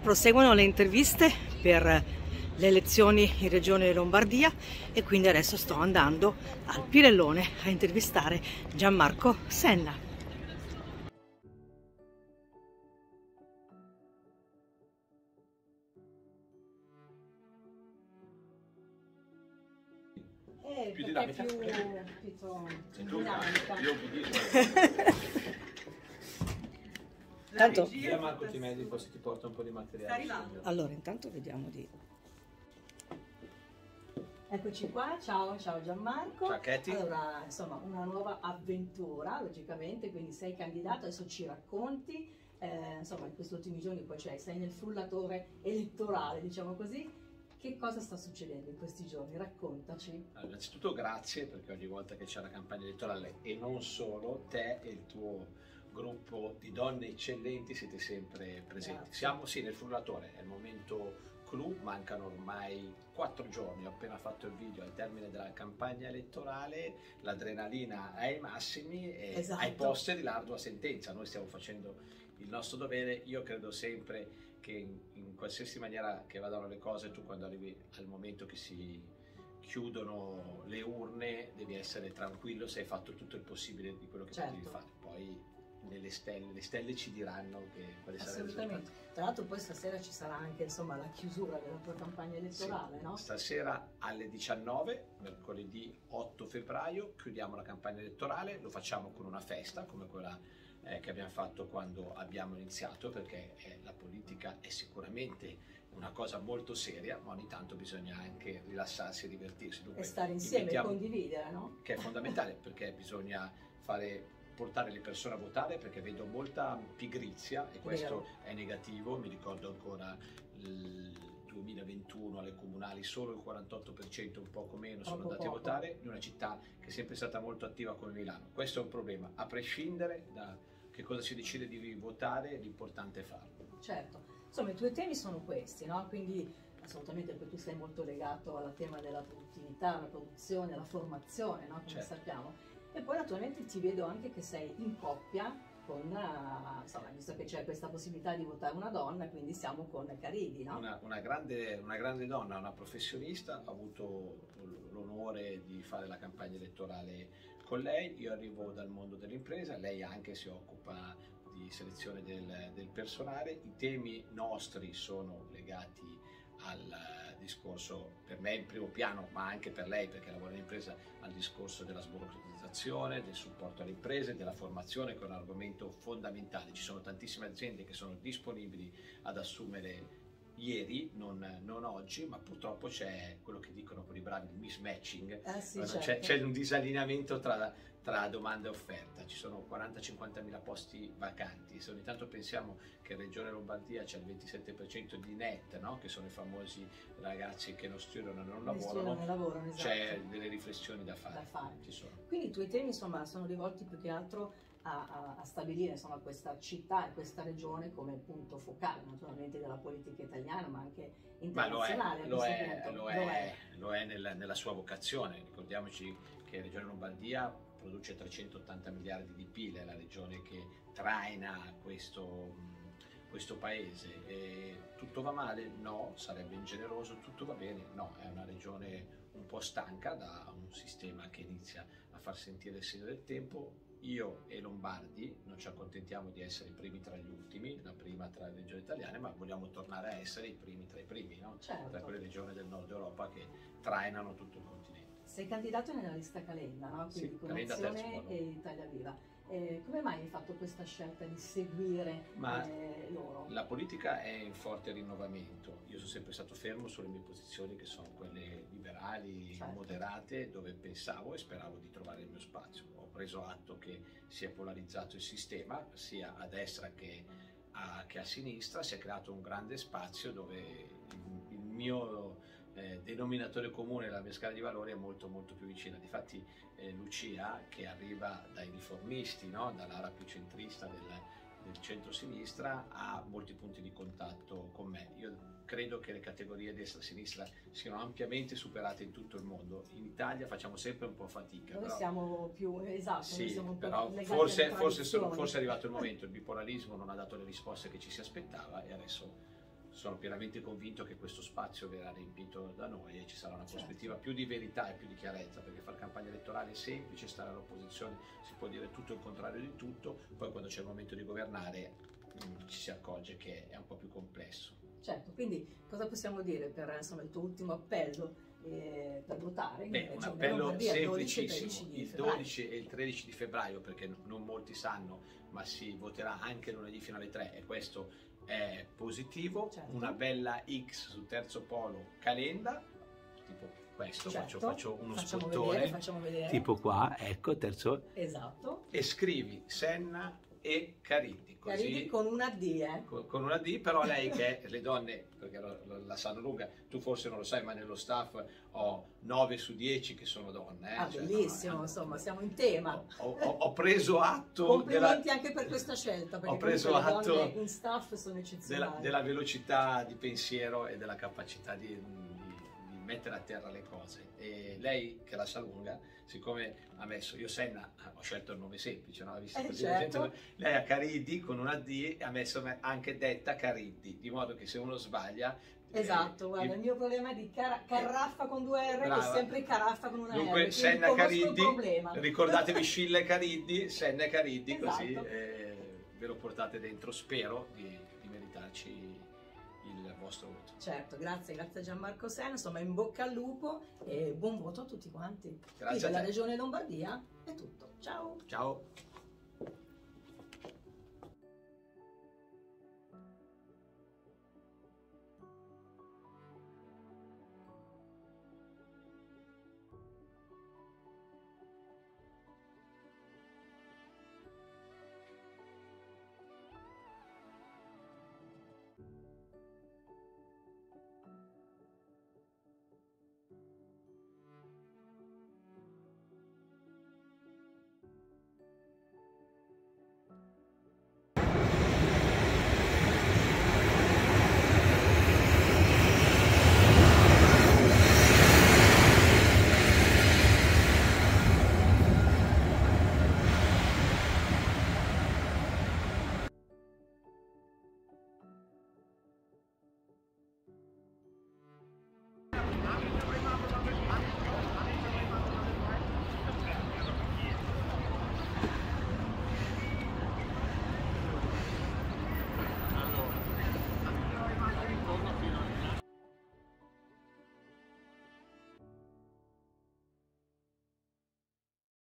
Proseguono le interviste per le elezioni in Regione Lombardia e quindi adesso sto andando al Pirellone a intervistare Gianmarco Senna. Più dinamica. Più dinamica. Tanto, Via Marco Timedico si ti porta un po' di materiale. allora intanto vediamo di... Eccoci qua, ciao Gianmarco. Ciao Katy. Allora, insomma, una nuova avventura, logicamente, quindi sei candidato, adesso ci racconti, insomma, in questi ultimi giorni poi sei nel frullatore elettorale, diciamo così. Che cosa sta succedendo in questi giorni? Raccontaci. Allora, innanzitutto grazie, perché ogni volta che c'è la campagna elettorale, e non solo, te e il tuo gruppo di donne eccellenti siete sempre presenti. Grazie. Siamo sì nel frullatore, è il momento clou, mancano ormai 4 giorni, ho appena fatto il video al termine della campagna elettorale, l'adrenalina è ai massimi e Esatto. ai posteri l'ardua sentenza. Noi stiamo facendo il nostro dovere. Io credo sempre che in qualsiasi maniera che vadano le cose, tu quando arrivi al momento che si chiudono le urne devi essere tranquillo se hai fatto tutto il possibile di quello che Certo. potevi fare. Poi le stelle ci diranno quale sarà il risultato. Assolutamente. Tra l'altro poi stasera ci sarà anche, insomma, la chiusura della tua campagna elettorale, Sì. no? Stasera alle 19, mercoledì 8 febbraio, chiudiamo la campagna elettorale, lo facciamo con una festa come quella che abbiamo fatto quando abbiamo iniziato, perché la politica è sicuramente una cosa molto seria, ma ogni tanto bisogna anche rilassarsi e divertirsi. Dunque, E stare insieme e invitiamo- condividere, no? che è fondamentale, perché bisogna portare le persone a votare, perché vedo molta pigrizia e questo è negativo. Mi ricordo ancora il 2021 alle comunali solo il 48%, un poco meno, sono andati a votare, in una città che è sempre stata molto attiva come Milano. Questo è un problema, a prescindere da che cosa si decide di votare, l'importante è farlo. Certo. Insomma, i tuoi temi sono questi, no? Quindi assolutamente poi tu sei molto legato al tema della produttività, la produzione, la formazione, no? Come Certo. sappiamo. E poi naturalmente ti vedo anche che sei in coppia con, insomma, visto che c'è questa possibilità di votare una donna, quindi siamo con Caridi, no? Una grande donna, una professionista, ho avuto l'onore di fare la campagna elettorale con lei. Io arrivo dal mondo dell'impresa, lei anche si occupa di selezione del personale. I temi nostri sono legati al discorso, per me in primo piano, ma anche per lei perché lavora in impresa, al discorso della sburocratizzazione, del supporto alle imprese, della formazione, che è un argomento fondamentale. Ci sono tantissime aziende che sono disponibili ad assumere ieri, non oggi, ma purtroppo c'è quello che dicono per i bravi il mismatching, Sì, c'è un disallineamento tra domanda e offerta. Ci sono 40-50 mila posti vacanti. Se ogni tanto pensiamo che in Regione Lombardia c'è il 27% di net, no? Che sono i famosi ragazzi che non studiano e non lavorano, esatto. c'è delle riflessioni da fare. Ci sono. Quindi i tuoi temi, insomma, sono rivolti più che altro a stabilire, insomma, questa città e questa regione come punto focale, naturalmente, della politica italiana, ma anche internazionale. Lo è nella sua vocazione. Ricordiamoci che Regione Lombardia produce 380 miliardi di PIL, è la regione che traina questo paese. E tutto va male? No, sarebbe ingeneroso. Tutto va bene? No, è una regione un po' stanca da un sistema che inizia a far sentire il segno del tempo. Io e Lombardi non ci accontentiamo di essere i primi tra gli ultimi, la prima tra le regioni italiane, ma vogliamo tornare a essere i primi tra i primi, no? Certo. Tra quelle regioni del nord Europa che trainano tutto il continente. Sei candidato nella lista Calenda, no? Quindi Sì, con Calenda Azione e Italia Viva. Come mai hai fatto questa scelta di seguire loro? La politica è in forte rinnovamento. Io sono sempre stato fermo sulle mie posizioni, che sono quelle liberali, certo, moderate, dove pensavo e speravo di trovare il mio spazio. Ho preso atto che si è polarizzato il sistema, sia a destra che a sinistra. Si è creato un grande spazio dove il mio denominatore comune, la mia scala di valori è molto molto più vicina. Difatti Lucia, che arriva dai riformisti, no? Dall'ala più centrista del centro-sinistra, ha molti punti di contatto con me. Io credo che le categorie destra-sinistra siano ampiamente superate in tutto il mondo. In Italia facciamo sempre un po' fatica. Noi però, siamo più, esatto, sì, noi siamo un po' però legati forse alle è tradizioni. arrivato il momento. Il bipolarismo non ha dato le risposte che ci si aspettava e adesso sono pienamente convinto che questo spazio verrà riempito da noi e ci sarà una Certo. prospettiva più di verità e più di chiarezza, perché fare campagna elettorale è semplice, stare all'opposizione si può dire tutto il contrario di tutto, poi quando c'è il momento di governare ci si accorge che è un po' più complesso. Certo, quindi cosa possiamo dire per insomma, il tuo ultimo appello per votare? Beh, un Regione appello Lombardia, 12 e 13 semplicissimo, di il febbraio. 12 e il 13 di febbraio, perché non molti sanno, ma si voterà anche lunedì fino alle 3 e questo è positivo. Certo. Una bella X sul terzo polo Calenda, tipo questo, Certo. faccio uno Facciamo spottone, vedere, facciamo vedere. tipo qua, ecco, terzo, Esatto. e scrivi Senna e Cariddi, così Caridi con una D, con una D, però lei che le donne, perché la sanno lunga, tu forse non lo sai, ma nello staff ho 9 su 10 che sono donne. Ah, Cioè, bellissimo, no, insomma, siamo in tema. ho preso atto Complimenti anche per questa scelta, perché ho preso comunque le atto donne in staff sono eccezionali. della velocità di pensiero e della capacità di mettere a terra le cose. E lei che la sa lunga, siccome ha messo, io Senna ho scelto il nome semplice, no? Visto così, Certo. lei ha Cariddi con una D e ha messo anche detta Cariddi, di modo che se uno sbaglia... Esatto, guarda, il mio problema è di caraffa con 2 R Brava. è sempre caraffa con una Dunque, R, Senna quindi conosco il Cariddi, problema. ricordatevi Scilla Cariddi, Senna Cariddi, così Esatto. ve lo portate dentro, spero di meritarci il vostro voto. Certo, grazie a Gianmarco Senna, insomma in bocca al lupo e buon voto a tutti quanti. Grazie Qui a dalla te. Regione Lombardia è tutto, ciao! Ciao!